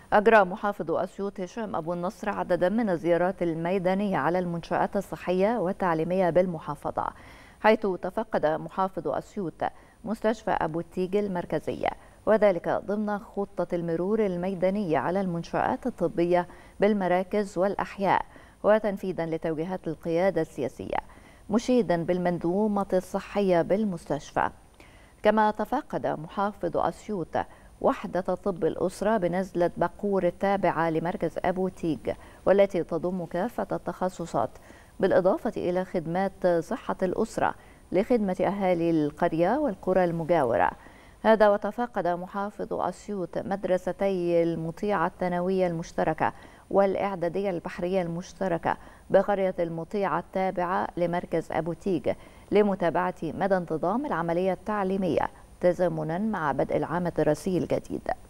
أجرى محافظ أسيوط هشام أبو النصر عددا من الزيارات الميدانية على المنشآت الصحية والتعليمية بالمحافظة، حيث تفقد محافظ أسيوط مستشفى أبو التيج المركزية، وذلك ضمن خطة المرور الميداني على المنشآت الطبية بالمراكز والأحياء، وتنفيذا لتوجيهات القيادة السياسية، مشيدا بالمنظومة الصحية بالمستشفى. كما تفقد محافظ أسيوط وحدة طب الأسرة بنزلة بقور التابعة لمركز أبو تيج، والتي تضم كافة التخصصات، بالإضافة إلى خدمات صحة الأسرة لخدمة أهالي القرية والقرى المجاورة. هذا وتفقد محافظ أسيوط مدرستي المطيعة الثانوية المشتركة والإعدادية البحرية المشتركة بقرية المطيعة التابعة لمركز أبو تيج لمتابعة مدى انتظام العملية التعليمية تزامنا مع بدء العام الدراسي الجديد.